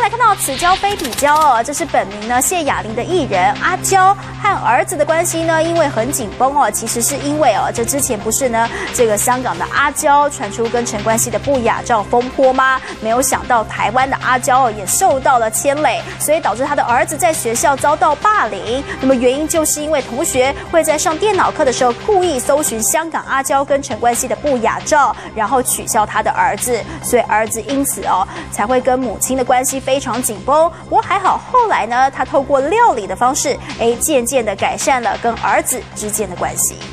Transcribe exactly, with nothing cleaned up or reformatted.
来看到此交非彼交哦，这是本名呢谢雅玲的艺人阿娇和儿子的关系呢，因为很紧绷哦，其实是因为哦，这之前不是呢这个香港的阿娇传出跟陈冠希的不雅照风波吗？没有想到台湾的阿娇哦也受到了牵累，所以导致他的儿子在学校遭到霸凌。那么原因就是因为同学会在上电脑课的时候故意搜寻香港阿娇跟陈冠希的不雅照，然后取笑他的儿子，所以儿子因此哦才会跟母亲的关系非常紧绷。不过还好，后来呢，他透过料理的方式，哎，渐渐的改善了跟儿子之间的关系。